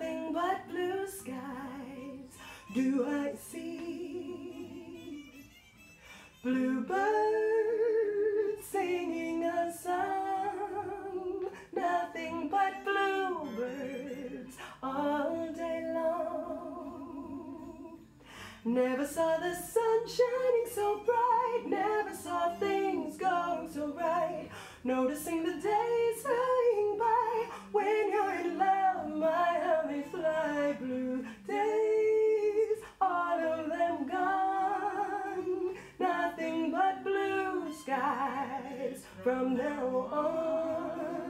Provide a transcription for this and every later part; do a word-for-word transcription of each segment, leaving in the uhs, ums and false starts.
nothing but blue skies do I see. Bluebirds singing a song, nothing but bluebirds all day long. Never saw the sun shining so bright, never saw things going so right. Noticing the days flying by, when you're in love, my how they fly. Blue days, all of them gone, nothing but blue skies from now on.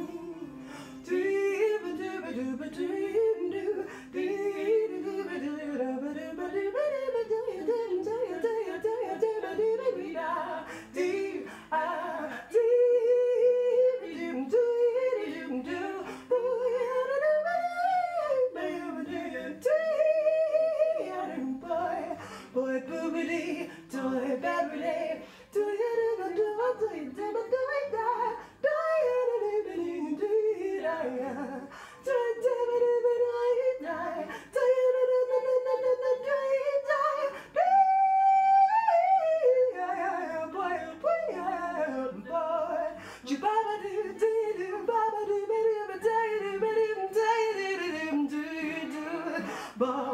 Boy, boobity, toy, babity, do you do do do do do do do do